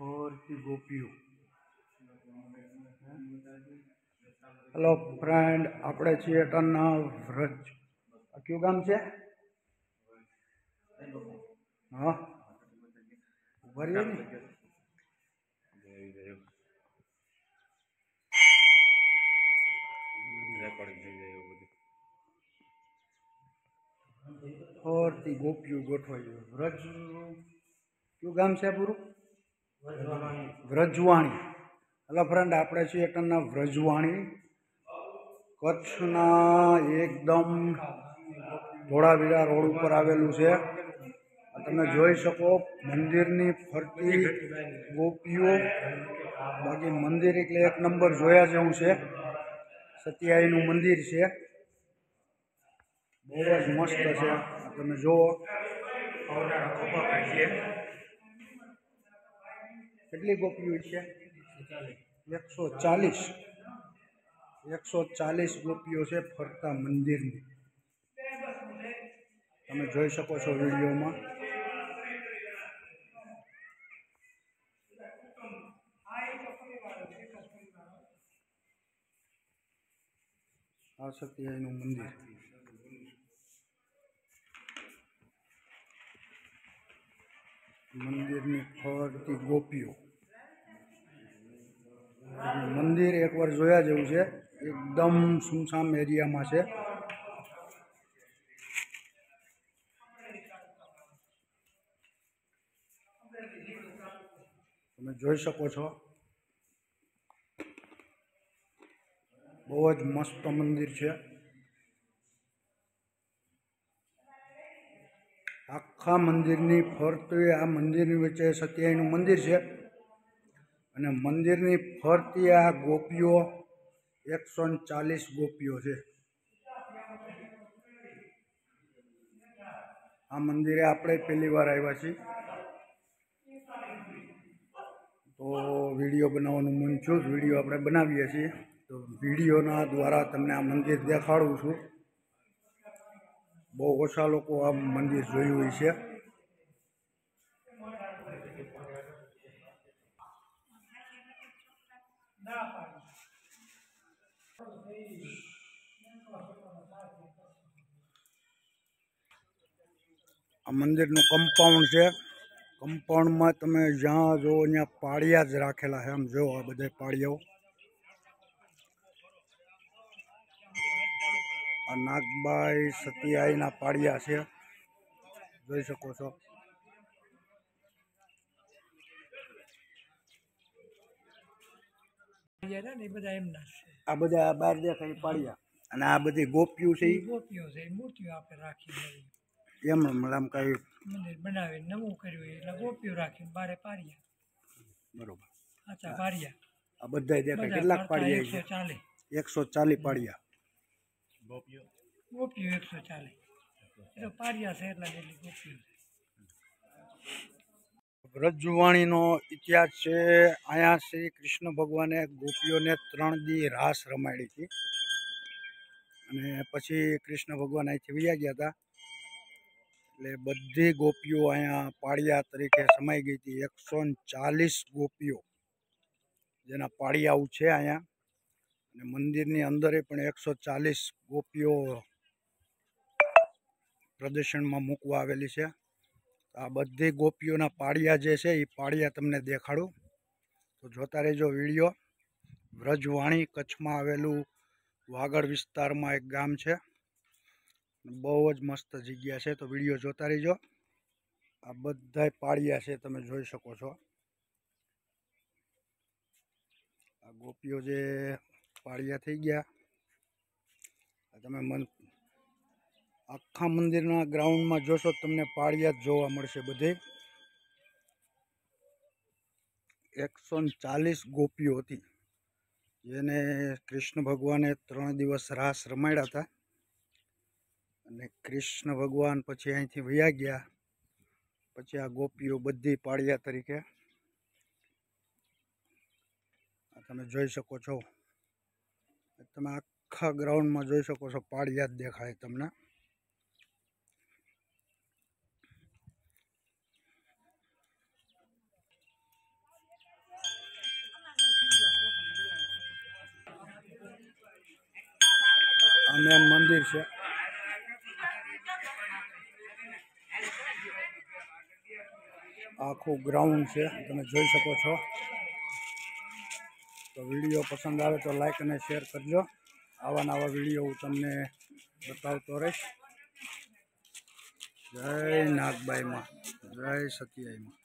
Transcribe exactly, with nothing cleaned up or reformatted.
और की गोपियों। हेलो फ्रेंड, આપણે છીએ ટનના વ્રજ। આ કયું ગામ છે? હા, ઉભા રહ્યો ને। और की गोपियों ગોઠવાઈ ગયો। વ્રજ કયું ગામ છે પૂરું? વ્રજવાણી। हेलो फ्रेंड, આપણે છીએ ટનના વ્રજવાણી। કચ્છના એકદમ ધોળાવીરા રોડ ઉપર આવેલું છે। તમે જોઈ શકો મંદિરની ફરતી ગોપીઓ। બાકી મંદિર એટલે એક નંબર જોયા જેવું છે। સત્યાઈનું મંદિર છે, બહુ જ મસ્ત છે। તમે જુઓ કેટલી ગોપીઓ છે? એકસો ચાલીસ એકસો ચાલીસ ગોપીઓ છે ફરતા મંદિરની। તમે જોઈ શકો છો વિડીયોમાં। આ સત્યાઈનું મંદિર। મંદિરની ફરતી ગોપીઓ। મંદિર એકવાર જોયા જેવું છે, એકદમ સુમસામ એરિયામાં છે। તમે જોઈ શકો છો, બહુ જ મસ્ત મંદિર છે। આખા મંદિરની ફરતે આ મંદિરની વચ્ચે સત્યાઈનું મંદિર છે અને મંદિરની ફરતી આ ગોપીઓ એકસો ચાલીસ ગોપીઓ છે। આ મંદિરે આપણે પહેલી વાર આવ્યા છીએ, તો વિડીયો બનાવવાનું મન થયું, વિડીયો આપણે બનાવીએ છીએ। તો વિડીયોના દ્વારા તમને આ મંદિર દેખાડું છું। બહુ ઓછા લોકો આ મંદિર જોયું હોય છે। આ મંદિરનું કમ્પાઉન્ડ છે। કમ્પાઉન્ડમાં તમે જ્યાં જો ત્યાં પાળિયા જ રાખેલા છે। આમ જો આ બધા પાળિયાઓ, આ નાગબાઈ સતિયાઈના પાળિયા છે, જોઈ શકો છો। આ બધા બહાર દેખાય પાળિયા, અને આ બધી ગોપીઓ છે, ગોપીઓ છે, મૂર્તિઓ આપણે રાખી એમ આમ કઈ મંદિર બનાવી નવું કર્યું એટલે ગોપીઓ રાખી બારે પારિયા। બરોબર, અચ્છા પારિયા આ બધા દેખાય કેટલાક પાળિયા છે? એકસો ચાલીસ એકસો ચાલીસ પાળિયા ગોપીઓ ગોપીઓ એકસો ચાલીસ એટલે પારિયા છે એટલા જેટલી ગોપીઓ છે। વ્રજવાણીનો ઇતિહાસ છે। અહીંયા શ્રી કૃષ્ણ ભગવાને ગોપીઓને ત્રણ દી રાસ રમાડી હતી અને પછી કૃષ્ણ ભગવાન અહીંથી વયા ગયા હતા, એટલે બધી ગોપીઓ અહીંયા પાળિયા તરીકે સમાઈ ગઈ હતી। એકસો ચાલીસ ગોપીઓ જેના પાળિયાઓ છે અહીંયા, અને મંદિરની અંદર પણ એકસો ચાલીસ ગોપીઓ પ્રદર્શનમાં મૂકવા આવેલી છે। આ બધી ગોપીઓના પાળિયા જે છે એ પાળિયા તમને દેખાડું, તો જોતા રહેજો વિડીયો। વ્રજવાણી કચ્છમાં આવેલું વાગડ વિસ્તારમાં એક ગામ છે, બહુ જ મસ્ત જગ્યા છે, તો વિડીયો જોતા રહેજો। આ બધા પાળિયા છે, તમે જોઈ શકો છો। આ ગોપીઓ જે પાળિયા થઈ ગયા, તમે મન આખા મંદિરના ગ્રાઉન્ડમાં જોશો તમને પાળિયા જ જોવા મળશે બધે। એકસો ચાલીસ ગોપીઓ હતી જેને કૃષ્ણ ભગવાને ત્રણ દિવસ રાસ રમાડ્યા હતા, અને કૃષ્ણ ભગવાન પછી અહીંથી વયા ગયા પછી આ ગોપીઓ બધી પાળિયા તરીકે તમે જોઈ શકો છો। તમે આખા ગ્રાઉન્ડમાં જોઈ શકો છો, પાળિયા જ દેખાય તમને। આ મેન મંદિર છે. આખું ગ્રાઉન્ડ છે, તમે જોઈ શકો છો. તો વિડીયો પસંદ આવે તો લાઈક અને શેર કરજો. આવા નવા વિડીયો હું તમને બતાવતો રહીશ. જય નાગબાઈ માં, જય સતિયાઈ માં.